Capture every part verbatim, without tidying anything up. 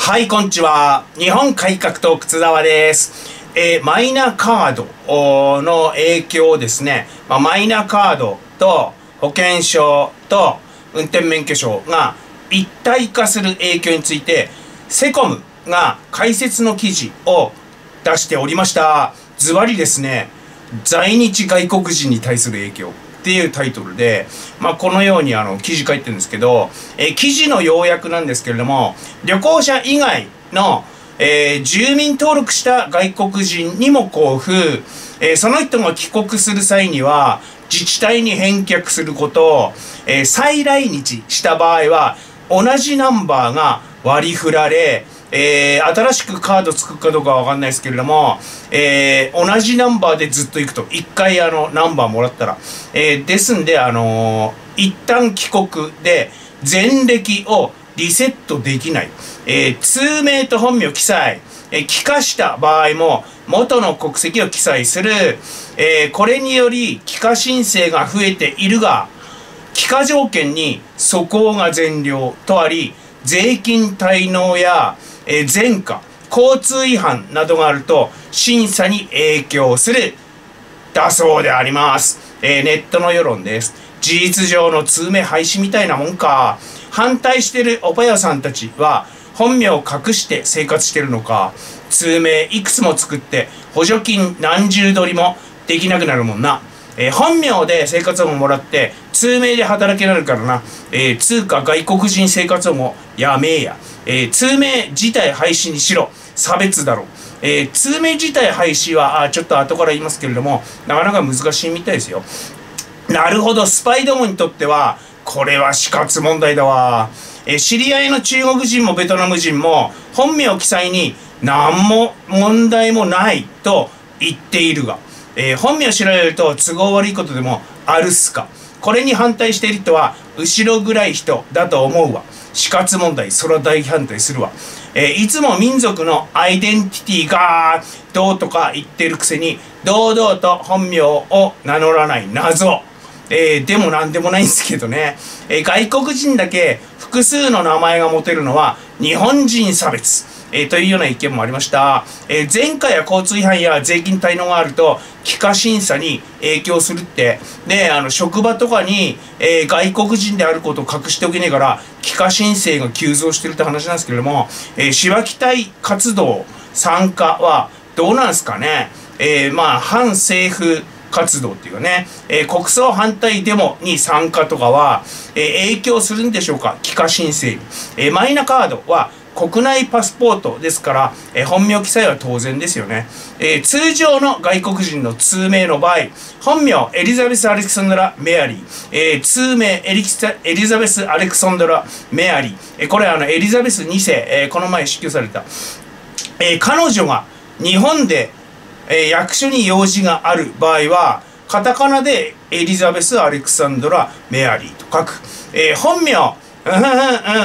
はい、こんにちは。日本改革党靴沢です。えー、マイナカードの影響ですね。まあ、マイナカードと保険証と運転免許証が一体化する影響について、セコムが解説の記事を出しておりました。ズバリですね、在日外国人に対する影響っていうタイトルで、まあ、このようにあの記事書いてるんですけど、えー、記事の要約なんですけれども、旅行者以外の、えー、住民登録した外国人にも交付、えー、その人が帰国する際には自治体に返却すること、えー、再来日した場合は同じナンバーが割り振られ、えー、新しくカード作るかどうかは分かんないですけれども、えー、同じナンバーでずっと行くといっかいあのナンバーもらったら、えー、ですんで、あのー、一旦帰国で前歴をリセットできない、えー、通名と本名記載、えー、帰化した場合も元の国籍を記載する、えー、これにより帰化申請が増えているが、帰化条件に素行が善良とあり、税金滞納やえー、前科、交通違反などがあると審査に影響するだそうであります。えー、ネットの世論です。事実上の通名廃止みたいなもんか。反対してるおぱやさんたちは本名を隠して生活してるのか。通名いくつも作って補助金何十ドルもできなくなるもんな。えー、本名で生活保護もらって通名で働けられるからな。えー、通貨外国人生活保護やめえや。えー、通名自体廃止にしろ。差別だろう。えー、通名自体廃止はあちょっと後から言いますけれども、なかなか難しいみたいですよ。なるほど、スパイどもにとってはこれは死活問題だわ。えー、知り合いの中国人もベトナム人も本名記載に何も問題もないと言っているが、えー、本名知られると都合悪いことでもあるっすか。これに反対している人は後ろ暗い人だと思うわ。死活問題、それは大反対するわ。えー、いつも民族のアイデンティティがどうとか言ってるくせに堂々と本名を名乗らない謎。えー、でもなんでもないんですけどね、えー、外国人だけ複数の名前が持てるのは日本人差別、えー、というような意見もありました。えー、前科や交通違反や税金滞納があると帰化審査に影響するって、であの職場とかに、えー、外国人であることを隠しておけねえから帰化申請が急増してるって話なんですけれども、えー、しばき隊活動参加はどうなんですかね。えー、まあ反政府活動っていうかね、えー、国葬反対デモに参加とかは、えー、影響するんでしょうか。帰化申請に、えー、マイナカードは国内パスポートですから、えー、本名記載は当然ですよね。えー、通常の外国人の通名の場合、本名エリザベス・アレクサンドラ・メアリー、えー、通名エリエリザベス・アレクサンドラ・メアリー、えー、これはあのエリザベスにせい、えー、この前死去された、えー、彼女が日本でえー、役所に用事がある場合はカタカナでエリザベス・アレクサンドラ・メアリーと書く。えー、本名、うんうんうん、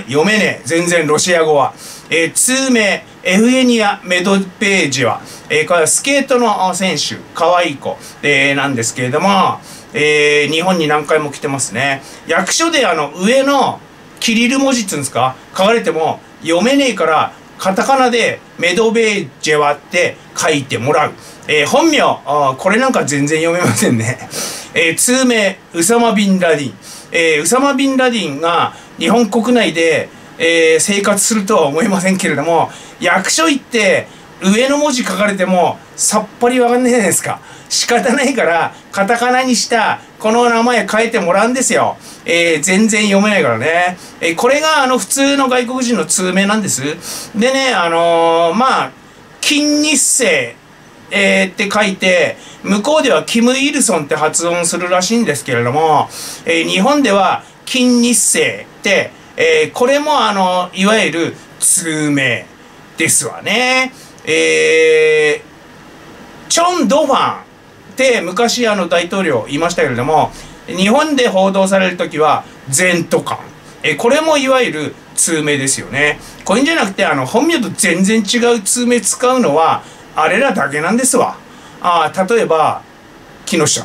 読めねえ全然ロシア語は。えー、通名エフゲニア・メドページは、えー、これはスケートの選手、可愛い子、えー、なんですけれども、えー、日本に何回も来てますね。役所であの上のキリル文字っていうんですか、書かれても読めねえからカタカナでメドベージェワって書いてもらう。えー、本名あ、これなんか全然読めませんね。えー、通名ウサマ・ビンラディン、えー、ウサマ・ビンラディンが日本国内で、えー、生活するとは思いませんけれども、役所行って上の文字書かれてもさっぱりわかんないじゃないですか。仕方ないからカタカナにしたこの名前変えてもらうんですよ。えー、全然読めないからね。えー、これがあの普通の外国人の通名なんです。でね、あのー、まあ金日成、えー、って書いて向こうではキム・イルソンって発音するらしいんですけれども、えー、日本では金日成って、えー、これもあのいわゆる通名ですわね。えー、チョン・ドファンって昔あの大統領いましたけれども、日本で報道されるときは前途官、えー、これもいわゆる通名ですよね。これじゃなくてあの本名と全然違う通名使うのはあれらだけなんですわ。ああ、例えば木下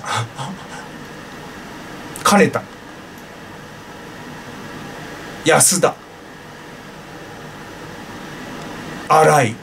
金田安田新井、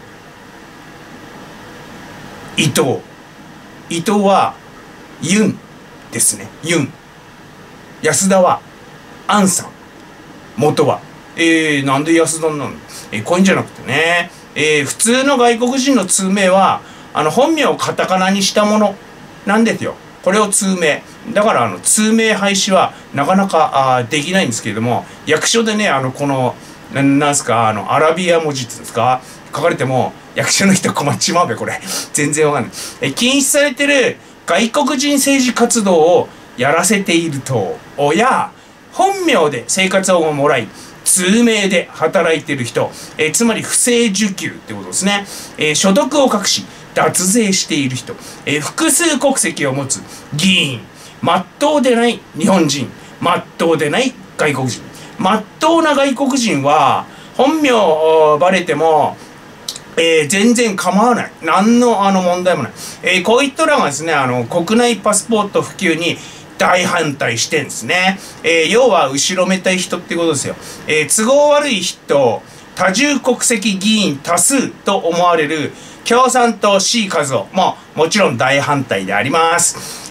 伊藤、伊藤はユンですね。ユン。安田はアンさん。元は。えー、なんで安田なの？えー、こういうんじゃなくてね。えー、普通の外国人の通名は、あの、本名をカタカナにしたものなんですよ。これを通名。だから、あの、通名廃止はなかなかあできないんですけれども、役所でね、あの、この、ななんすか、あの、アラビア文字っていうんですか、書かれても、役所の人困っちまうべ、これ。全然わかんない。え、禁止されてる外国人政治活動をやらせている党や、本名で生活保護をもらい、通名で働いている人、えー、つまり不正受給ってことですね。えー、所得を隠し、脱税している人、えー、複数国籍を持つ議員、まっとうでない日本人、まっとうでない外国人。まっとうな外国人は、本名バレても、えー、全然構わない。何のあの問題もない。えー、こういったらがですね、あの、国内パスポート普及に大反対してんですね。えー、要は後ろめたい人ってことですよ。えー、都合悪い人、多重国籍議員多数と思われる共産党 C 和夫ももちろん大反対であります。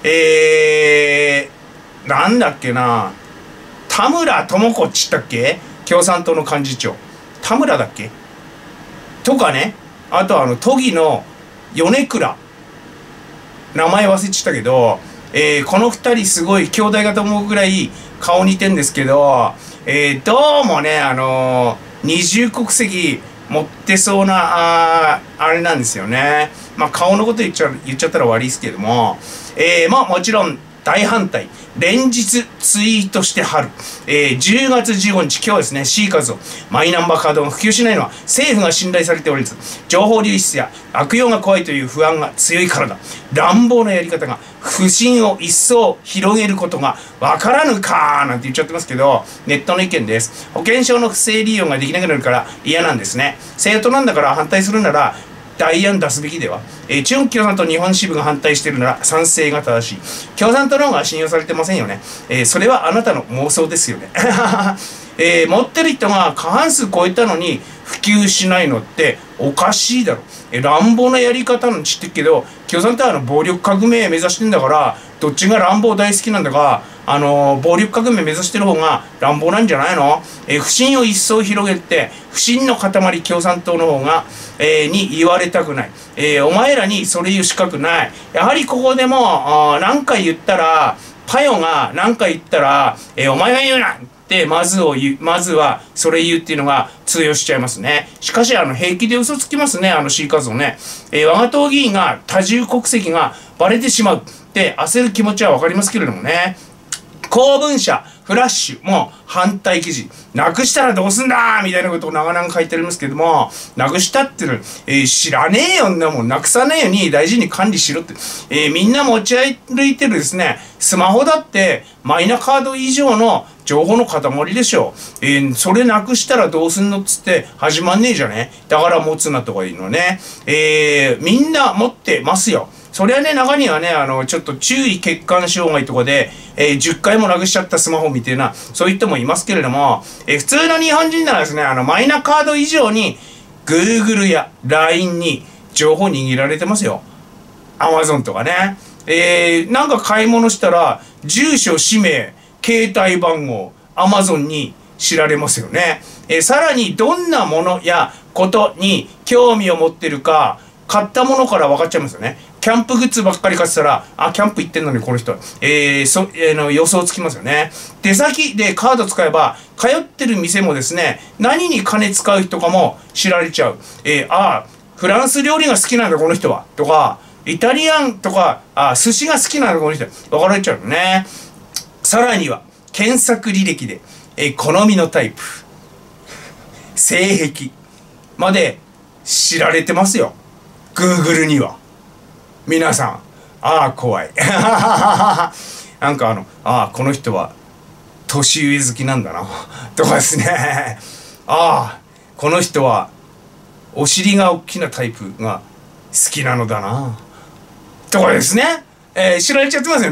えー、なんだっけな、田村智子っちったっけ、共産党の幹事長。田村だっけとかね。あとあの都議の米倉、名前忘れちゃったけど、えー、この二人すごい兄弟がと思うぐらい顔似てんですけど、えー、どうもね、あのー、二重国籍持ってそうな、ああれなんですよね。まあ顔のこと言っちゃ言っちゃったら悪いですけども、えー、まあもちろん大反対。連日ツイートしてはる。えー、じゅうがつじゅうごにち、今日ですね、C カード、マイナンバーカードが普及しないのは政府が信頼されておりず、情報流出や悪用が怖いという不安が強いからだ。乱暴なやり方が不信を一層広げることがわからぬかーなんて言っちゃってますけど、ネットの意見です。保険証の不正利用ができなくなるから嫌なんですね。政党なんだから反対するなら、代案出すべきでは、えー、中国共産党日本支部が反対しているなら賛成が正しい。共産党の方が信用されてませんよね。えー、それはあなたの妄想ですよね。えー、持ってる人が過半数超えたのに普及しないのっておかしいだろ。えー、乱暴なやり方の知ってるけど、共産党はあの暴力革命目指してんだから、どっちが乱暴大好きなんだか、あのー、暴力革命目指してる方が乱暴なんじゃないの？えー、不信を一層広げて、不信の塊共産党の方が、えー、に言われたくない。えー、お前らにそれ言う資格ない。やはりここでも、何回言ったら、パヨが何回言ったら、えー、お前が言うなってまずを言う、まずはそれ言うっていうのが通用しちゃいますね。しかし、あの、平気で嘘つきますね、あの C カズをね。えー、我が党議員が多重国籍がバレてしまうって焦る気持ちはわかりますけれどもね。公文社、フラッシュも反対記事。なくしたらどうすんだみたいなことを長々書いてありますけども、なくしたっていうの、えー、知らねえよんなもん、なくさねえように大事に管理しろって。えー、みんな持ち歩いてるですね、スマホだってマイナカード以上の情報の塊でしょ。えー、それなくしたらどうすんのっつって始まんねえじゃね。だから持つなとかいうのね。えー、みんな持ってますよ。それはね、中にはね、あの、ちょっと注意欠陥障害とかで、えー、じゅっかいもなくしちゃったスマホみたいな、そういう人もいますけれども、えー、普通の日本人ならですね、あの、マイナカード以上に、Google や ライン に情報握られてますよ。Amazon とかね。えー、なんか買い物したら、住所、氏名、携帯番号、Amazon に知られますよね。えー、さらに、どんなものやことに興味を持ってるか、買ったものから分かっちゃいますよね。キャンプグッズばっかり買ってたら、あ、キャンプ行ってんのにこの人、えー、そ、えー、の予想つきますよね。出先でカード使えば、通ってる店もですね、何に金使う人かも知られちゃう。えー、あ、フランス料理が好きなんだこの人は。とか、イタリアンとか、あ、寿司が好きなんだこの人は。分かれちゃうよね。さらには、検索履歴で、えー、好みのタイプ、性癖まで知られてますよ。Google には。皆さん、ああ、怖い。なんかあの、ああ、この人は年上好きなんだな。とかですね。ああ、この人はお尻が大きなタイプが好きなのだな。とかですね。えー、知られちゃってますよね。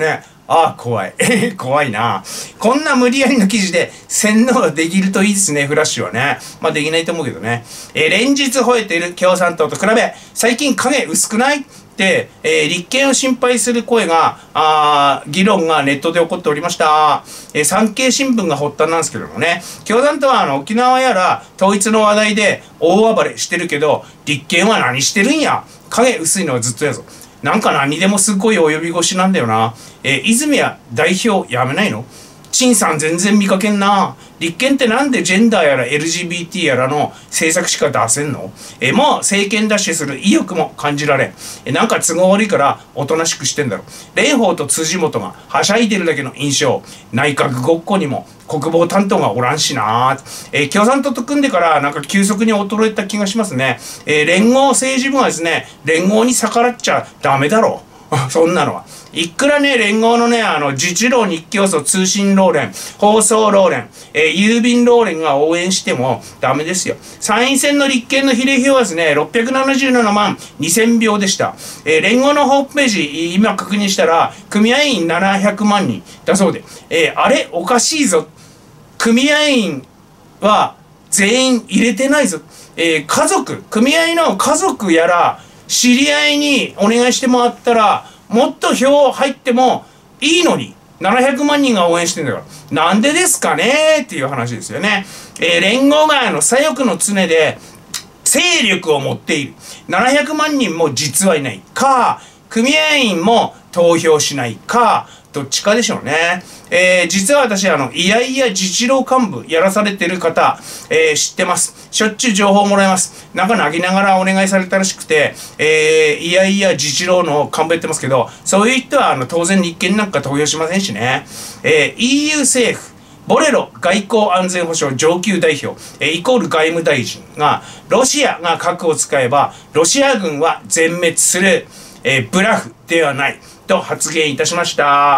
ああ、怖い。怖いな。こんな無理やりの記事で洗脳できるといいですね、フラッシュはね。まあできないと思うけどね。えー、連日吠えている共産党と比べ、最近影薄くないって、えー、立憲を心配する声が、あ議論がネットで起こっておりました。えー、産経新聞が発端なんですけどもね。共産党はあの沖縄やら統一の話題で大暴れしてるけど、立憲は何してるんや。影薄いのはずっとやぞ。なんか何でもすっごい及び腰なんだよな。えー、泉谷代表やめないの？陳さん全然見かけんな。立憲ってなんでジェンダーやら エルジービーティー やらの政策しか出せんの？えー、もう政権奪取する意欲も感じられん。えー、なんか都合悪いからおとなしくしてんだろ。蓮舫と辻元がはしゃいでるだけの印象。内閣ごっこにも国防担当がおらんしな。えー、共産党と組んでからなんか急速に衰えた気がしますね。えー、連合政治部はですね、連合に逆らっちゃダメだろう。そんなのは。いくらね、連合のね、あの、自治労日教組通信労連、放送労連、えー、郵便労連が応援してもダメですよ。参院選の立憲の比例票はですね、ろっぴゃくななじゅうななまんにせんひょうでした。えー、連合のホームページ、今確認したら、組合員ななひゃくまんにんだそうで、えー、あれおかしいぞ。組合員は全員入れてないぞ。えー、家族、組合の家族やら、知り合いにお願いしてもらったら、もっと票入ってもいいのに、ななひゃくまんにんが応援してんだから。なんでですかねっていう話ですよね。えー、連合があの左翼の常で勢力を持っている。ななひゃくまんにんも実はいないか、組合員も投票しないか、どっちかでしょうね。えー、実は私、あの、いやいや自治労幹部やらされてる方、えー、知ってます。しょっちゅう情報もらえます。なんか泣きながらお願いされたらしくて、えー、いやいや自治労の幹部やってますけど、そういう人は、あの、当然立憲なんか投票しませんしね。えー、イーユー 政府、ボレロ外交安全保障上級代表、えー、イコール外務大臣が、ロシアが核を使えば、ロシア軍は全滅する、えー、ブラフではない。と発言いたしました。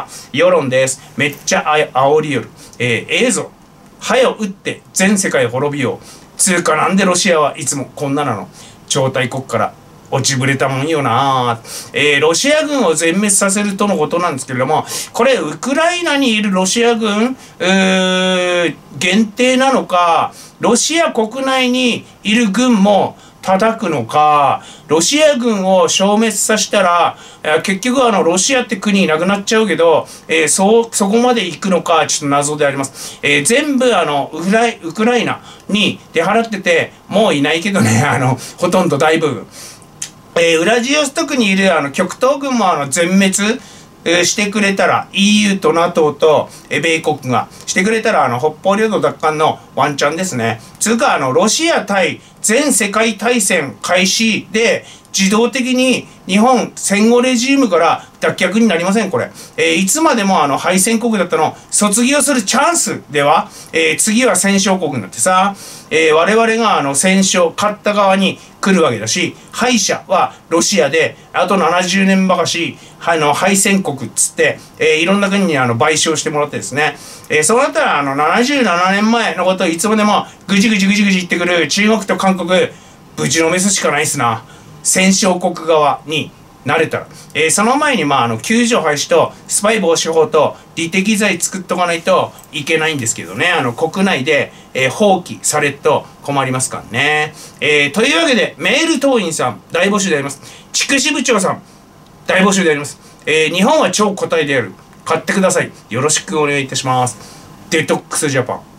世論です。めっちゃあ煽りよる。えー、ええぞ。はよ撃って全世界滅びよう。つうかなんでロシアはいつもこんななの。超大国から落ちぶれたもんよな。えー、ロシア軍を全滅させるとのことなんですけれども、これウクライナにいるロシア軍、うー、限定なのか、ロシア国内にいる軍も叩くのか、ロシア軍を消滅させたら、結局あの、ロシアって国なくなっちゃうけど、えー、そう、そこまで行くのか、ちょっと謎であります。えー、全部あの、ウクライ、ウクライナに出払ってて、もういないけどね、あの、ほとんど大部分。えー、ウラジオストクにいるあの、極東軍もあの、全滅、えー、してくれたら イーユー と ナトー と、えー、米国がしてくれたらあの北方領土奪還のワンチャンですね。つうかあのロシア対全世界大戦開始で自動的に日本戦後レジームから脱却になりませんこれ、えー、いつまでもあの敗戦国だったの卒業するチャンスでは、えー、次は戦勝国になってさ、えー、我々があの戦勝勝った側に来るわけだし、敗者はロシアであとななじゅうねんばかしあの敗戦国っつって、えー、いろんな国にあの賠償してもらってですね、えー、そうなったらあのななじゅうななねんまえのことをいつまでもぐじぐじぐじぐじ言ってくる中国と韓国ぶちのめすしかないっすな。戦勝国側になれたら、えー、その前にまああの救助廃止とスパイ防止法と利敵罪作っとかないといけないんですけどね、あの国内で、えー、放棄されると困りますからね、えー、というわけでメール党員さん大募集であります。筑紫部長さん大募集であります。えー、日本は超個体である。買ってください。よろしくお願いいたします。デトックスジャパン。